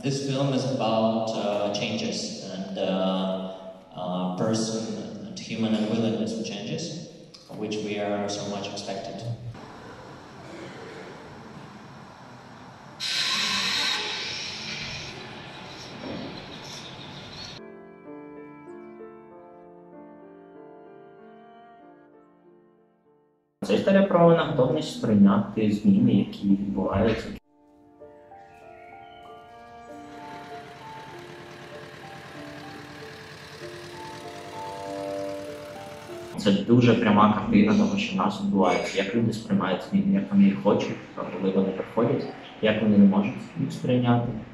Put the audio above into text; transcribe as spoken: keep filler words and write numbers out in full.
This film is about uh, changes and uh, uh, person and human unwillingness for changes, which we are so much expected. Це історія про неготовність сприйняти зміни, які відбуваються. Це дуже пряма картина того, що в нас відбувається, як люди сприймають зміни, як вони їх хочуть, а коли вони приходять, як вони не можуть їх сприйняти.